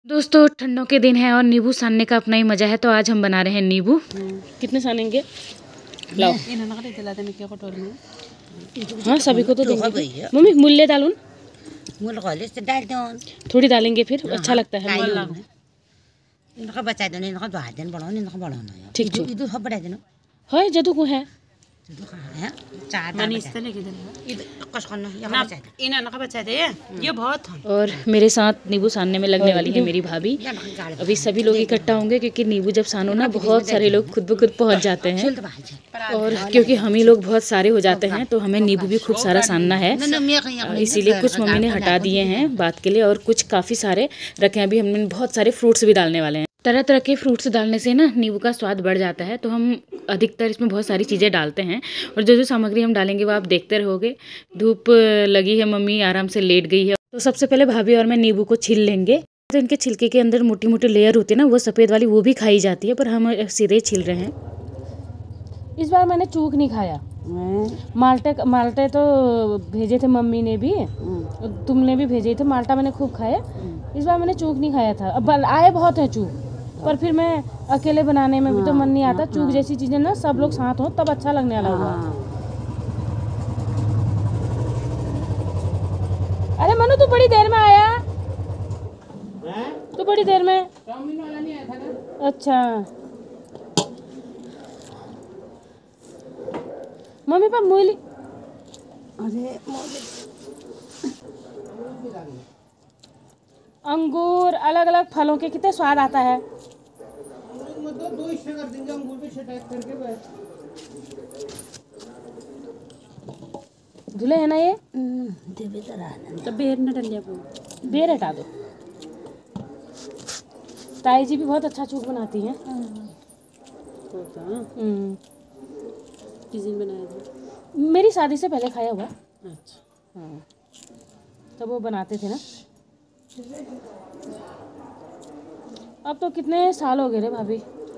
दोस्तों ठंडों के दिन है और नींबू सानने का अपना ही मजा है। तो आज हम बना रहे हैं नींबू। कितने सानेंगे? लाओ। हाँ सभी को तो देंगे। मम्मी मूल्य डालूं? थोड़ी डालेंगे फिर अच्छा लगता है। ठीक है जदू को है। ये बहुत और मेरे साथ नींबू सानने में लगने वाली है मेरी भाभी। अभी सभी लोग इकट्ठा होंगे क्योंकि नींबू जब सानो ना बहुत सारे लोग खुद ब खुद पहुंच जाते हैं। और क्योंकि हम ही लोग बहुत सारे हो जाते हैं तो हमें नींबू भी खूब सारा सानना है। इसीलिए कुछ मम्मी ने हटा दिए हैं बात के लिए और कुछ काफ़ी सारे रखे हैं। अभी हमने बहुत सारे फ्रूट्स भी डालने वाले हैं। तरह तरह के फ्रूट्स डालने से ना नींबू का स्वाद बढ़ जाता है। तो हम अधिकतर इसमें बहुत सारी चीज़ें डालते हैं और जो जो सामग्री हम डालेंगे वो आप देखते रहोगे। धूप लगी है, मम्मी आराम से लेट गई है। तो सबसे पहले भाभी और मैं नींबू को छील लेंगे। तो इनके छिलके के अंदर मोटी मोटी लेयर होती है ना, वो सफ़ेद वाली वो भी खाई जाती है, पर हम सीधे छील रहे हैं। इस बार मैंने चूक नहीं खाया। माल्टे तो भेजे थे मम्मी ने भी, तुमने भी भेजे थे। माल्टा मैंने खूब खाया। इस बार मैंने चूक नहीं खाया था। अब आए बहुत है चूक, पर फिर मैं अकेले बनाने में भी तो मन नहीं आता। चूक जैसी चीजें ना सब लोग साथ हो तब अच्छा लगने वाला होगा। अरे मनु तू बड़ी देर में आया? तू बड़ी देर में? अच्छा मम्मी पर मूली। अंगूर अलग अलग फलों के कितने स्वाद आता है। धुले है ना ये? तो बेर न डलिया बेर हटा दो। ताई जी भी बहुत अच्छा चूक बनाती हैं। किस दिन बनाया था? मेरी शादी से पहले खाया हुआ। अच्छा हाँ, तब वो बनाते थे ना। अब तो कितने साल हो गए रे भाभी।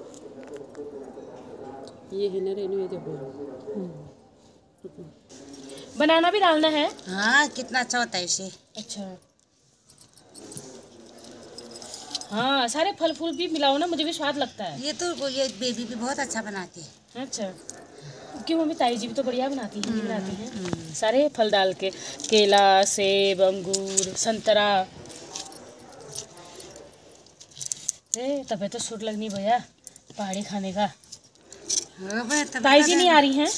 ये है ना रेनू, ये देखो। बनाना भी डालना है। हाँ कितना अच्छा होता है इसे। अच्छा हाँ, सारे फल फूल भी मिलाओ ना, मुझे भी स्वाद लगता है। ये बेबी भी बहुत अच्छा बनाती है। अच्छा क्यों मम्मी? ताई जी भी तो बढ़िया बनाती हैं। सारे फल डाल के, केला, सेब, अंगूर, संतरा। तबे तो सूट लगनी भैया पहाड़ी खाने का। ताई जी नहीं आ रही हैं?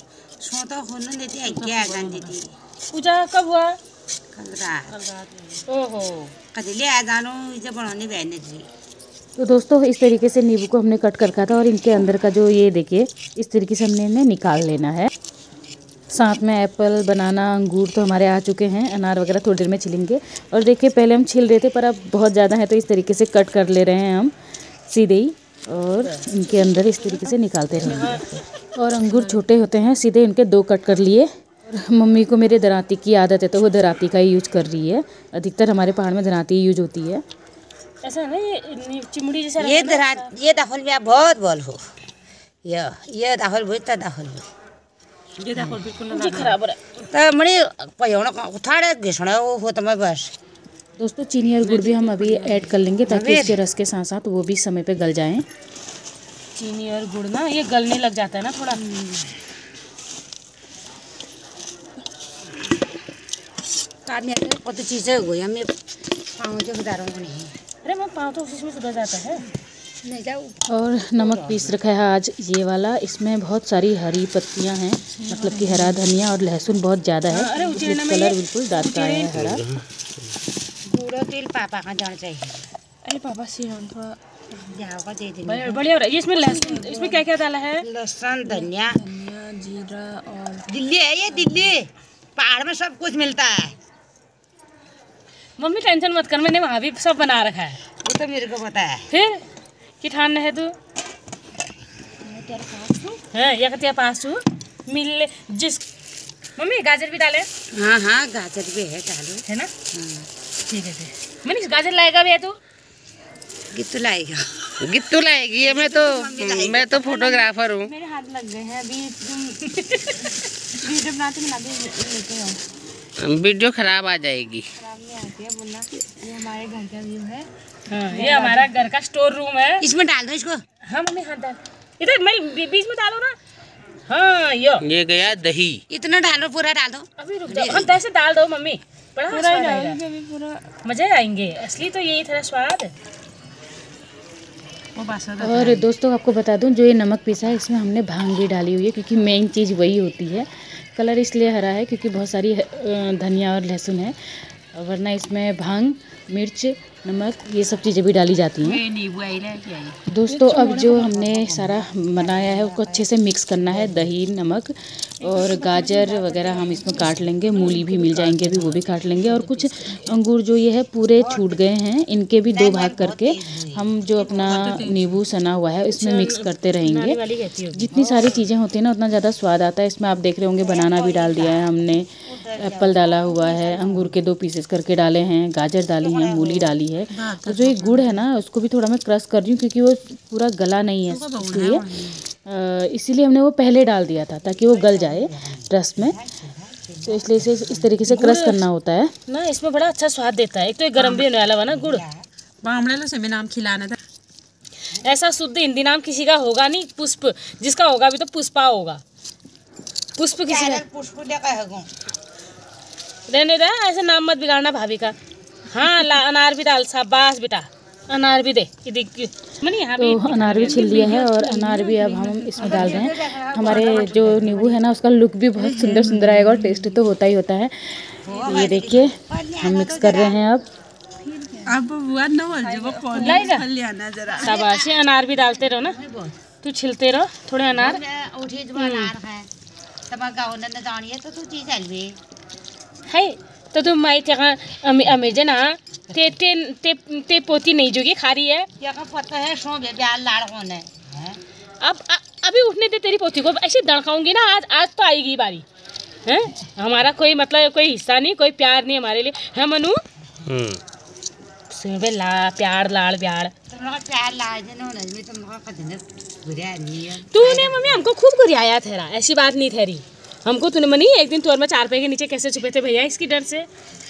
पूजा कब हुआ? कल रात। ओहो कदिले आ जानो इसे बनाने बैठने थी। तो दोस्तों इस तरीके से नींबू को हमने कट कर रखा था और इनके अंदर का जो ये देखिए इस तरीके से हमने इन्हें निकाल लेना है। साथ में एप्पल, बनाना, अंगूर तो हमारे आ चुके हैं। अनार वगैरह थोड़ी देर में छिलेंगे। और देखिए पहले हम छील रहे थे पर अब बहुत ज़्यादा है तो इस तरीके से कट कर ले रहे हैं हम सीधे ही, और इनके अंदर इस तरीके से निकालते रहेंगे। और अंगूर छोटे होते हैं, सीधे इनके 2 कट कर लिए। मम्मी को मेरे दराती की आदत है तो वो दराती का ही यूज कर रही है। अधिकतर हमारे पहाड़ में दराती यूज होती है। ऐसा है ना, ये चिमड़ी जैसा ये दाखल में बहुत बोल हो। ये दाखल बहुत दाखल हो। ये दाखल बिल्कुल खराब हो रहा है। तो मणि पयोना उठाड़े घिसना हो तो मैं बस। दोस्तों चीनी और गुड़ भी हम अभी ऐड कर लेंगे ताकि इसके रस के साथ साथ वो भी समय पे गल जाएं। चीनी और गुड़ ना ये गलने लग जाता है ना थोड़ा। कत चीज़ें हो गई हमें पाँव जो सुधारों को नहीं। अरे मैं पाँव तो उसमें सुधर जाता है। नहीं जाओ। और नमक पीस रखा है आज ये वाला। इसमें बहुत सारी हरी पत्तियां हैं, मतलब कि हरा धनिया और लहसुन बहुत ज़्यादा है। कलर बिल्कुल डार्क आया है हरा। पूरा तेल पापा का जाना चाहिए। अरे पापा से थोड़ा जाओगा दे देंगे। बढ़िया हो रहा है। ये इसमें लहसुन, इसमें क्या क्या डाला है? लहसुन, धनिया, जीरा और दिल्ली है। ये दिल्ली पहाड़ में सब कुछ मिलता है। मम्मी टेंशन मत कर, मैंने वहाँ भी सब बना रखा है। वो तो मेरे को पता है। फिर कि ठान है तू है या कतिया पास मिल जिस। मम्मी गाजर भी डाले? हाँ हाँ गाजर भी है, डालो है ना। ठीक है फिर मनीष गाजर लाएगा भी है तू? गिट्टू लाएगा। गिट्टू लाएगी है। मैं तो फोटोग्राफर हूँ। मेरे हाथ लग गए हैं अभी। वीडियो बनाते लेते हो। वीडियो खराब आ जाएगी। खराब नहीं आती है बोलना। ये हमारे घर का व्यू है। हाँ, ये हमारा घर का स्टोर रूम है। इसमें डाल दो इसको। हाँ मम्मी, हाथ डाल, इधर मैं बीच में डालो ना। हाँ ये गया दही। इतना डालो, पूरा डाल दो। अभी रुक जाओ, हम ऐसे डाल दो मम्मी, बड़ा स्वाद आएगा, मजे आएंगे। असली तो यही था स्वाद। और दोस्तों आपको बता दूं, जो ये नमक पीसा है इसमें हमने भांग भी डाली हुई है, क्योंकि मेन चीज़ वही होती है। कलर इसलिए हरा है क्योंकि बहुत सारी धनिया और लहसुन है, वरना इसमें भांग, मिर्च, नमक ये सब चीज़ें भी डाली जाती हैं। दोस्तों अब जो हमने सारा बनाया है उसको अच्छे से मिक्स करना है। दही, नमक और गाजर वगैरह हम इसमें काट लेंगे। मूली भी मिल जाएंगे अभी, वो भी काट लेंगे। और कुछ अंगूर जो ये है पूरे छूट गए हैं, इनके भी 2 भाग करके हम जो अपना नींबू सना हुआ है इसमें मिक्स करते रहेंगे। जितनी सारी चीज़ें होती हैं ना उतना ज़्यादा स्वाद आता है। इसमें आप देख रहे होंगे बनाना भी डाल दिया है हमने, एप्पल डाला हुआ है, अंगूर के 2 पीसेस करके डाले हैं, गाजर डाली हैं, मूली डाली है। तो जो ये गुड़ है ना उसको भी थोड़ा मैं क्रश कर रही हूँ, क्योंकि वो पूरा गला नहीं है, इसलिए इसीलिए हमने वो पहले डाल दिया था ताकि वो गल जाए रस में। तो इसलिए इसे इस तरीके से क्रश करना होता है ना, इसमें बड़ा अच्छा स्वाद देता है। एक तो ये गर्म भी होने वाला है ना गुड़। से नाम खिलाना था। ऐसा शुद्ध हिंदी नाम किसी का होगा नहीं। पुष्प जिसका होगा भी तो पुष्पा होगा, पुष्प किसी का रहने दे। ऐसे नाम मत बिगाड़ना भाभी का। हाँ अनार भी डाल, शाबाश बेटा, अनार भी दे। तो अनार भी छिल लिया है और अनार भी अब हम इसमें डाल रहे हैं। हमारे जो नींबू है ना उसका लुक भी बहुत सुंदर सुंदर आएगा और टेस्ट तो होता ही होता है। ये देखिए हम मिक्स कर रहे हैं अब शाबाश। अनार भी डालते रहो ना, तू छिलते रहो थोड़े अनार। है तो तुम माई अमेजे ना ते पोती नहीं जोगी खा रही है। पता है सो ब्याल लाड़ होने। अब अभी उठने दे तेरी पोती को, ऐसे दड़काऊंगी ना। आज तो आएगी बारी है। हमारा कोई मतलब कोई हिस्सा नहीं, कोई प्यार नहीं हमारे लिए है मनु। ला प्यार लाड़ प्यार तूने मम्मी हमको खूब गुरियाया ठहरा, ऐसी बात नहीं ठहरी हमको तूने मनी। एक दिन तोर में 4 पे के नीचे कैसे छुपे थे भैया इसकी डर से।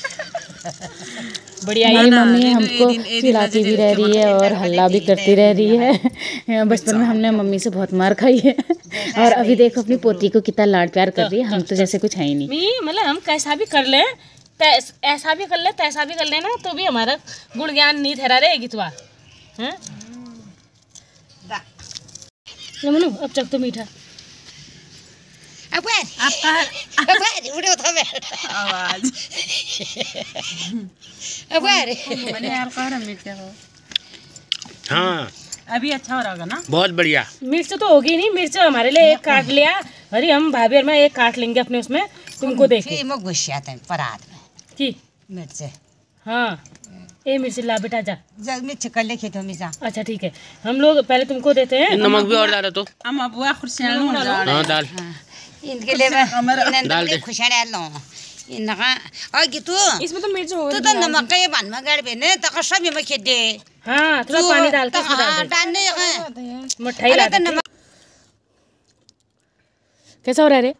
बढ़िया ये मम्मी हमको खिलाती भी रह रही है और हल्ला भी करती रह रही है। बचपन में हमने मम्मी से बहुत मार खाई है और अभी देखो अपनी पोती को कितना लाड प्यार कर रही है। हम तो जैसे कुछ है ही नहीं। मतलब हम कैसा भी कर ले, ऐसा भी कर ले, तैसा भी कर लेना, तो भी हमारा गुण ज्ञान नहीं ठहरा रहेगी तुआ है। मनु अब चख तो मीठा। हाँ अभी अच्छा हो रहा होगा ना, बहुत बढ़िया। मिर्च तो होगी नहीं, मिर्च हमारे लिए एक काट लिया। अरे हम भाभी और मैं एक काट लेंगे अपने उसमें, तुमको देखे की मिर्च। हाँ ए मिर्च ला बेटा जा। मिर्च कर ले खेतों में जा। अच्छा ठीक है, हम लोग पहले तुमको देते हैं। नमक भी और डालो तो। हम अबुआ खुशियाँ हाँ डाल। इनके लिए डाल दे। खुशियाँ लो इनका। और कि तू इसमें तो मिर्च हो तू तो नमक का ये बन में गाड़ बेने तक सब में खेत दे। हाँ थोड़ा पानी डाल के इसमें डाल दे। डालने मिठाई ला दे। कैसा हो रहा है रे?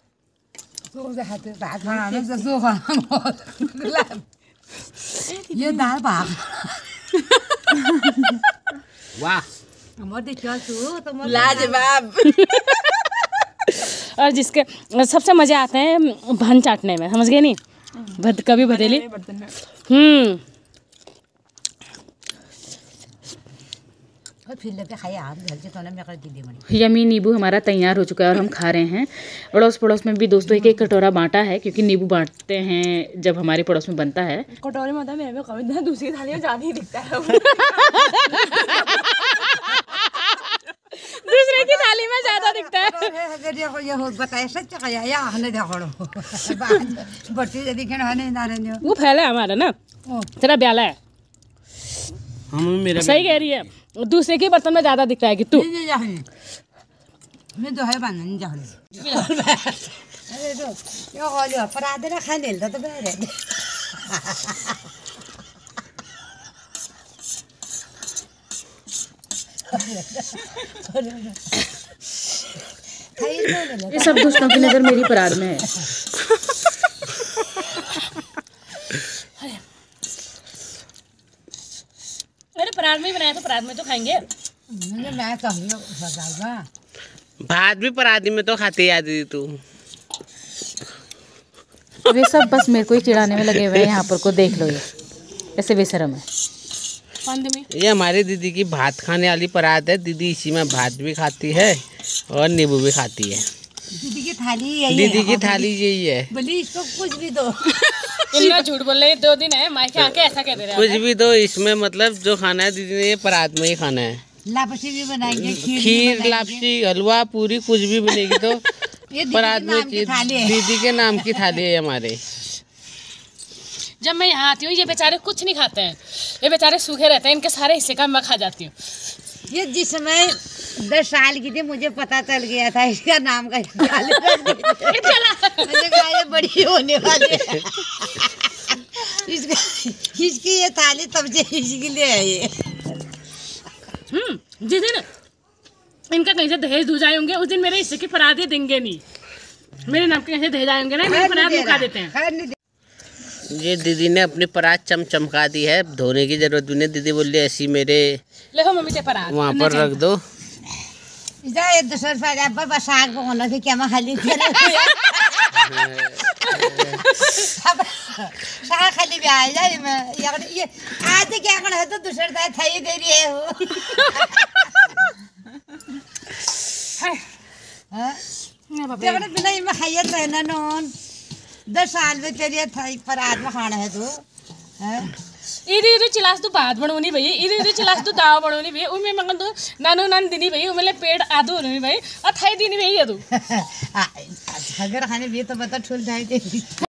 ये दाल भाग वाह लाजवाब। और जिसके सबसे मजे आते हैं भन चाटने में, समझ गए नहीं? कभी भदेली। यमी नींबू हमारा तैयार हो चुका है और हम खा रहे हैं। अड़ोस पड़ोस में भी दोस्तों एक कटोरा बांटा है, क्योंकि नींबू बांटते हैं जब हमारे पड़ोस में बनता है। कटोरे में होता है, मेरे में कभी ना दूसरी थाली में ज़्यादा ही दिखता है। दूसरे की थाली में ज्यादा दिखता है। वो फैला है हमारा ना, तेरा ब्याला है। मेरा सही कह रही है, दूसरे के बर्तन में ज्यादा दिखता है कि तू। ये सब दोस्तों की नजर मेरी पराग में है। अरे पराग परात में तो खाएंगे। मैं कहूँगा बताऊँगा भात भी पराधी में तो खाती है दीदी तू। वे सब बस मेरे को ही चिढ़ाने में लगे हुए हैं। यहाँ पर को देख लो, ये ऐसे बेशरम है। ये हमारी दीदी की भात खाने वाली परात है। दीदी इसी में भात भी खाती है और नींबू भी खाती है। दीदी की थाली यही दीदी की थाली यही है। बोली इसको कुछ भी दो। इतना झूठ बोल रहे, 2 दिन है मायके आके ऐसा कह दे रहे कुछ भी दो इसमें, मतलब जो खाना है दीदी ने ये परात में ही खाना है। लापसी भी बनाएंगे, खीर, लापसी, हलवा, पूरी कुछ भी बनेगी तो परात में दीदी के नाम की थाली है हमारे। जब मैं यहाँ आती हूँ ये बेचारे कुछ नहीं खाते हैं, ये बेचारे सूखे रहते हैं, इनके सारे हिस्से का मैं खा जाती हूँ। ये जिस समय 10 साल की थी मुझे पता चल गया था इसका नाम का मुझे कहा ये बड़ी होने वाली है। इसकी ये थाली तब से इसके लिए है ये। जिस दिन इनका कहीं से दहेज दूज आए होंगे उस दिन मेरे हिस्से की परात देंगे नहीं। मेरे नाम के कहीं से दहेज आए होंगे ना, मेरी परात मुका देते हैं। ये दीदी ने अपनी परात चमचमका दी है, धोने की जरूरत भी नहीं। दीदी बोली ऐसी मेरे देखो मम्मी ते परात वहाँ पर रख दो। ये दूसर पर साग पकाना थे क्या मैं खाली साग खाली भी आ जाए मैं ये आज क्या करना है तो दूसर दाय थाई दे रही है वो। तेरे बिना ये मैं खाइए तो ना नॉन 10 साल में तेरी थाई पर आज में खाना है तो इधर चिलास तू भात बनवनी भाई, इधर चिलास तू दाव बनवनी भाई, उमे मंगन तू नानो नान दिनी भाई, उमेले पेड़ आधो होनी भाई और थाई दिनी भाई ये तू अगर खाने भी तो बता ठुल जाए